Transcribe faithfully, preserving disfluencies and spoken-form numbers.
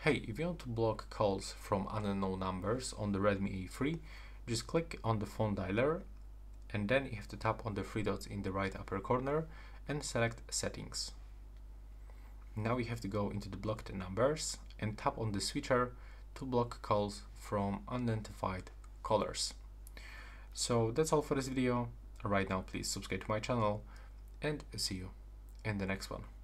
Hey, if you want to block calls from unknown numbers on the Redmi A three, just click on the phone dialer and then you have to tap on the three dots in the right upper corner and select Settings. Now you have to go into the blocked numbers and tap on the switcher to block calls from unidentified callers. So that's all for this video. Right now, please subscribe to my channel and see you in the next one.